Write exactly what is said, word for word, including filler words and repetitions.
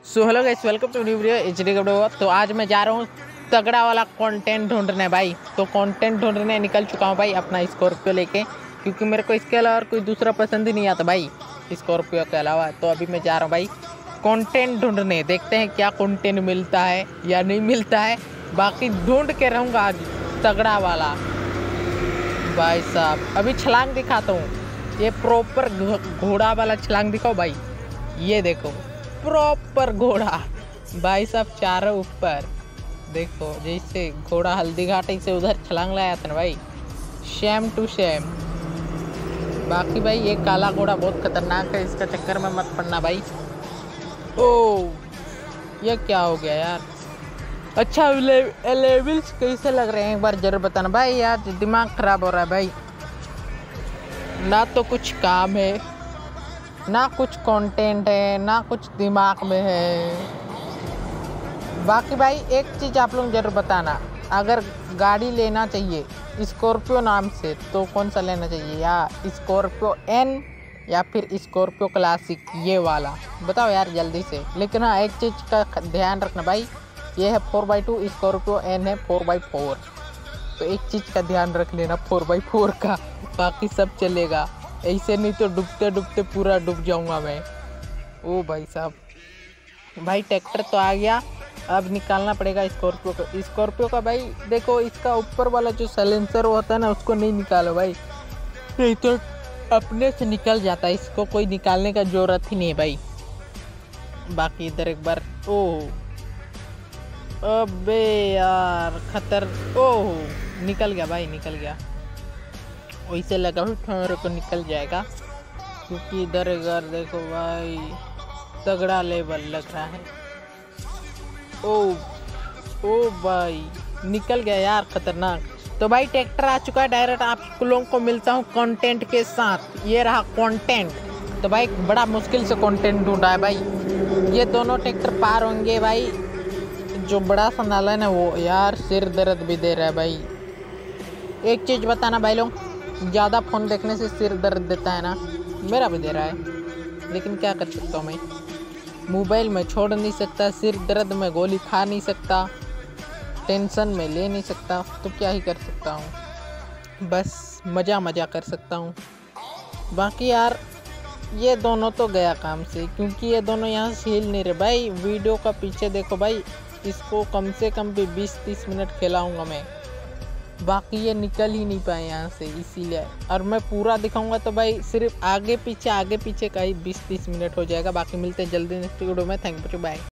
So hello guys, welcome to new video H D कपड़े। तो आज मैं जा रहा हूँ तगड़ा वाला कंटेंट ढूंढने भाई। तो कंटेंट ढूंढने निकल चुका हूँ भाई अपना स्कॉर्पियो लेके, क्योंकि मेरे को इसके अलावा और कोई दूसरा पसंद ही नहीं आता भाई स्कॉर्पियो के अलावा। तो अभी मैं जा रहा हूँ भाई कंटेंट ढूंढने, देखते हैं क्या कंटेंट मिलता है या नहीं मिलता है। बाकी ढूंढ के रहूँगा आज तगड़ा वाला भाई साहब। अभी छलांग दिखाता हूँ, ये प्रॉपर घोड़ा वाला छलांग दिखाओ भाई। ये देखो प्रॉपर घोड़ा भाई साहब, चारों ऊपर देखो, जैसे घोड़ा हल्दी घाटी से उधर छलांग लाया था ना भाई, शेम टू शेम। बाकी भाई ये काला घोड़ा बहुत खतरनाक है, इसका चक्कर में मत पड़ना भाई। ओ ये क्या हो गया यार। अच्छा लेवल्स कैसे लग रहे हैं एक बार जरूर बताना भाई। यार दिमाग खराब हो रहा है भाई, ना तो कुछ काम है, ना कुछ कंटेंट है, ना कुछ दिमाग में है। बाकी भाई एक चीज़ आप लोग जरूर बताना, अगर गाड़ी लेना चाहिए स्कॉर्पियो नाम से तो कौन सा लेना चाहिए, या स्कॉर्पियो एन या फिर स्कॉर्पियो क्लासिक, ये वाला बताओ यार जल्दी से। लेकिन हाँ एक चीज़ का ध्यान रखना भाई, ये है four by two, Scorpio N है फोर बाई फोर। तो एक चीज़ का ध्यान रख लेना फोर बाई फोर का, बाकी सब चलेगा। ऐसे नहीं तो डूबते डूबते पूरा डूब जाऊंगा मैं। ओ भाई साहब, भाई ट्रैक्टर तो आ गया, अब निकालना पड़ेगा स्कॉर्पियो का। स्कॉर्पियो का भाई देखो, इसका ऊपर वाला जो साइलेंसर होता है ना, उसको नहीं निकालो भाई, नहीं तो अपने से निकल जाता है। इसको कोई निकालने का जरूरत ही नहीं है भाई। बाकी इधर एक बार, ओह अबे यार खतर, ओह निकल गया भाई, निकल गया। वैसे लगा मेरे को निकल जाएगा, क्योंकि इधर इधर देखो भाई तगड़ा लेवल लग रहा है। ओ ओ भाई निकल गया यार, खतरनाक। तो भाई ट्रैक्टर आ चुका है, डायरेक्ट आप लोगों को मिलता हूँ कंटेंट के साथ। ये रहा कंटेंट। तो भाई बड़ा मुश्किल से कंटेंट ढूंढा है भाई। ये दोनों ट्रैक्टर पार होंगे भाई। जो बड़ा सा नाला है ना वो यार सिर दर्द भी दे रहा है भाई। एक चीज़ बताना भाई लोग, ज़्यादा फ़ोन देखने से सिर दर्द देता है ना, मेरा भी दे रहा है, लेकिन क्या कर सकता हूँ मैं। मोबाइल में छोड़ नहीं सकता, सिर दर्द में गोली खा नहीं सकता, टेंशन में ले नहीं सकता, तो क्या ही कर सकता हूँ, बस मज़ा मज़ा कर सकता हूँ। बाकी यार ये दोनों तो गया काम से, क्योंकि ये दोनों यहाँ से हिल नहीं रहे भाई। वीडियो का पीछे देखो भाई, इसको कम से कम भी बीस तीस मिनट खिलाऊँगा मैं। बाकी ये निकल ही नहीं पाए यहाँ से, इसीलिए। और मैं पूरा दिखाऊंगा तो भाई सिर्फ आगे पीछे आगे पीछे का ही बीस तीस मिनट हो जाएगा। बाकी मिलते हैं जल्दी नेक्स्ट वीडियो में। Thank you, bye.